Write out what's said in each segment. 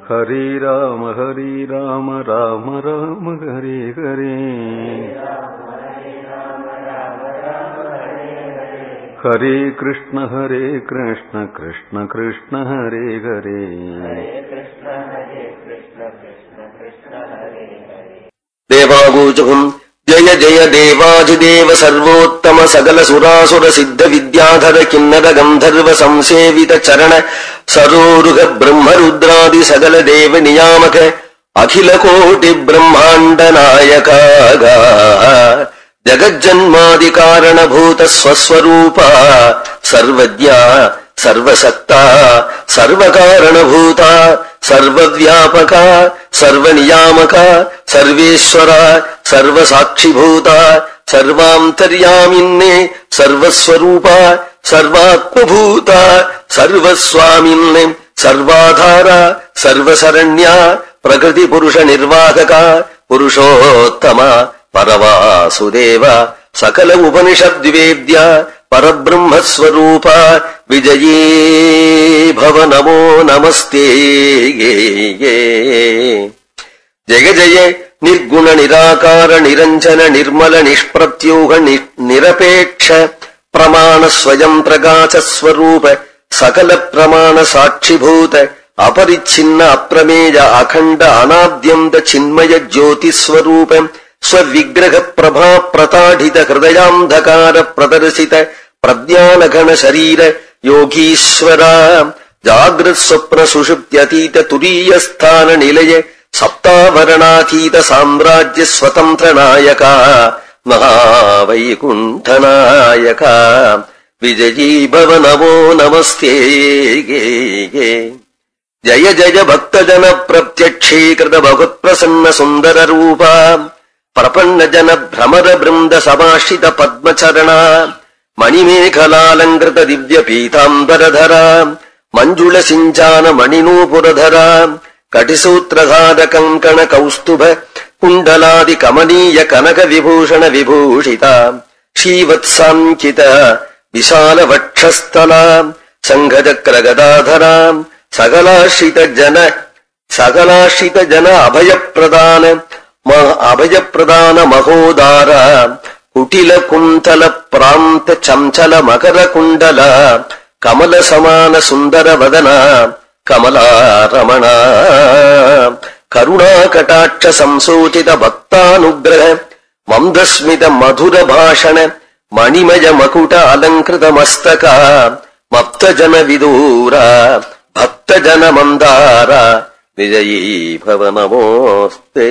ஹரே ராம ராம ராம ஹரே ஹரே, ஹரே கிருஷ்ண கிருஷ்ண கிருஷ்ண ஹரே ஹரே. தேவாகூஜுகும் ஜய ஜய தேவாதிதேவ சர்வோத்தம சகல சுராசுர சித்த வித்யாதர கிண்ணர கந்தர்வ சம்சேவித சரண சரோருக பிரம்மருத்ராதி சகல தேவ நியாமக அகில கோட்டி பிரம்மாண்ட நாயகாக ஜகஜன்மாதி காரணபூத ஸ்வஸ்வரூபா சர்வஜ்ஞா சர்வசக்தா சர்வகாரணபூதா சர்வவ்யாபகா சர்வநியாமகா சர்வேஸ்வரா சர்வசாட்சிபூதா சர்வாந்தர்யாமின்னே சர்வஸ்வரூபா சர்வாத்மபூதா சர்வஸ்வாமின்னே சர்வாதாரா சர்வசரண்யா பிரகிருதி புருஷ நிர்வாககா புருஷோத்தமா பரவாசுதேவ சகல உபனிஷத்வேத்யா பரபிரம்மஸ்வரூபா விஜயே பவ நமோ நமஸ்தே. ஜய ஜய நிர்குண நிராகார நிரஞ்சன நிர்மல நிஷ்பிரத்யூக நிரபேட்ச பிரமாண ஸ்வயம் பிரகாசஸ்வரூப சகல பிரமாண சாட்சிபூத அபரிச்சின்ன அப்ரமேய அகண்ட அநாத்யந்த சின்மய ஜோதிஸ்வரூபம் ஸ்வவிக்கிரக பிரபா பிரதாடித ஹிருதயாந்தகார பிரதர்சித பிரஜானகண சரீர யோகீஸ்வரா ஜாகிரத் ஸ்வப்ன சுஷுப்த்யதீத துரியஸ்தான நிலைய சப்தாவரணாதீத சாம்ராஜ்ய ஸ்வதந்திர நாயகா மகாவைகுண்டநாயகா விஜயீ பவ நமோ நமஸ்தே. ஜய ஜய பக்தஜன பிரத்யக்ஷீகிருத பகுத் பிரசன்ன சுந்தர ரூபா பிரபன்ன ஜன பிரமர பிருந்த சமாஷித பத்மச்சரணா மணிமேகலாலங்கிருத திவ்ய பீதாம்பரதரா மஞ்சுள சிஞ்சான மணிநூபுரதரா கடிசூத்திரகாத கங்கண கௌஸ்துப குண்டலாதி கமனீய கனக விபூஷண விபூஷிதா ஸ்ரீவத்சாங்கித விசால வட்சஸ்தலா சங்கஜக்ர கதாதரா சகலாஷித ஜன அபயப்பிரதான மகோதாரா குட்டில குந்தல பிராந்த சம்சல மகர குண்டல கமல சமான சுந்தர வதனா கமலா ரமணா கருணா கடாட்ச சம்சோதித பக்தானுகிரக மந்தஸ்மித மதுர பாஷண மணிமய மகுட அலங்கிருத மஸ்தகா மப்த ஜன விதூரா பக்த ஜன மந்தாரா விஜயீ பவ நமோஸ்தே.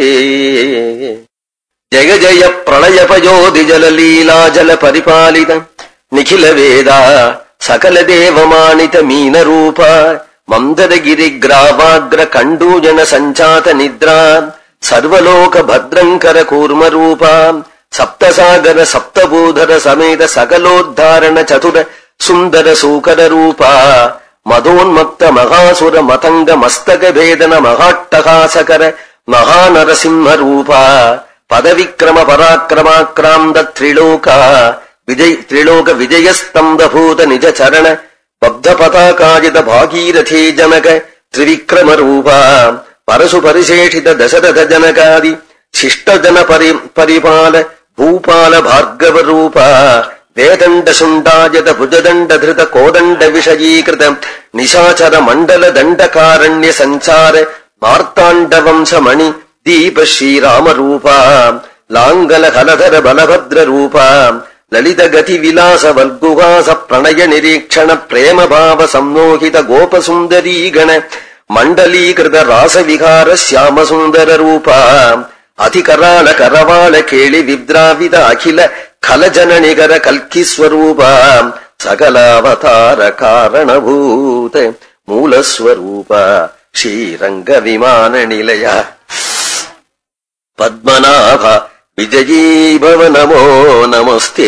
ஜய ஜய பிரளய பயோதி ஜல லீலா ஜல பரிபாலித நிகில வேதா சகல தேவமானித மீன ரூபா மந்தரகிரி கிராவாக்ர கண்டூஜன சஞ்சாத நித்ரா சர்வலோக பத்ரங்கர கூர்ம ரூபா சப்தசாகர சப்தபூதர சமேத சகலோத்தாரண சதுர சுந்தர சூகர ரூபா மதோன்மக்த மகாசுர மதங்க மஸ்தக பேதன மகாட்டகாசகர மகாநரசிம்ம ரூபா பதவிக்ரம பராக்கிரமாக்ராந்த திரிலோக விஜயஸ்தம்பூத நிஜ சரண பப்த பதாகாஜித பாகீரதே ஜனக திரிவிக்ரம ரூபா பரசு பரிசேஷித தசரத ஜனகாதி சிஷ்டஜன பரிபால பூபால பார்கவ ரூபா வேதண்ட சுண்டாஜத புஜதண்ட திருத கோதண்ட விஷயீகிருத நிசாச்சர மண்டல தண்டகாரண்ய சஞ்சார மார்த்தாண்ட வம்சமணி தீப ஸ்ரீராம ரூபா லாங்கல ஹலதர பலபத்ர ரூபா லலித கதி விலாச வல்குகாச பிரணய நிரீக்ஷண பிரேம பாவ சம்மோகித கோபசுந்தரீகண மண்டலீகிருத ராசவிகார சியாம சுந்தர ரூபா அதிகராள கரவாள கேளி வித்ராவித அகில கலஜன நிகர கல்கிஸ்வரூபா சகலாவதார காரணபூத மூலஸ்வரூபா ஸ்ரீரங்க விமான நிலைய பத்மநாப விஜயீ பவ நமோ நமஸ்தே.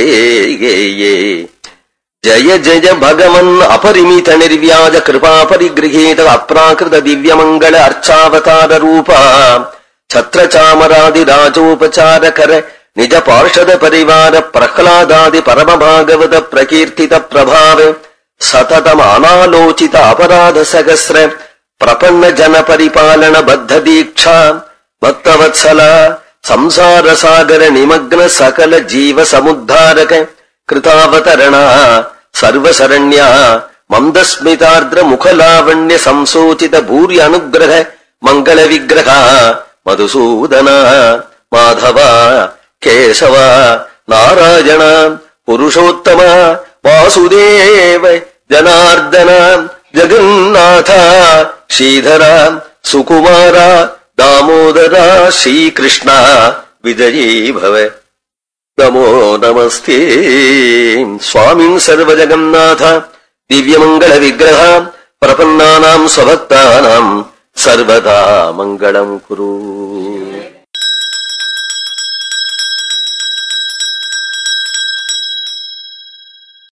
ஜய ஜய பகவன் அபரிமித நிர்வியாஜ கிருபா பரிகிரகீத அப்ராகிருத திவ்யமங்கள அர்ச்சாவதார ரூபா சத்ரச்சாமராதி ராஜோபசாரகர நிஜ பார்ஷத பரிவார பிரஹ்லாதாதி பரமபாகவத பிரகீர்த்தித பிரபாவ சததம் அனாலோசித அபராத சகஸ்ர பிரபன்ன ஜன பரிபாலன பத்த தீட்சா பக்தவத்சலா சம்சார சாகர நிமக்ன சகல ஜீவ சமுத்தாரக கிருதாவதரணா சர்வசரண்யா மந்தஸ்மிதார்திர முகலாவண்ய சம்சோசித பூரி அனுகிரக மங்கள விக்கிரகா மதுசூதனா மாதவா கேசவா நாராயணா புருஷோத்தமா வாசுதேவ ஜனார்தனா ஜகநாதா ஸ்ரீதரா சுகுமாரா தாமோதரா ஸ்ரீகிருஷ்ணா விஜயீ பவ நமோ நமஸ்தே. சுவாமின் சர்வஜகநாத திவ்யமங்கள விக்கிரகா பிரபன்னானாம் ஸ்வபக்தானாம் சர்வதா மங்களம் குரு.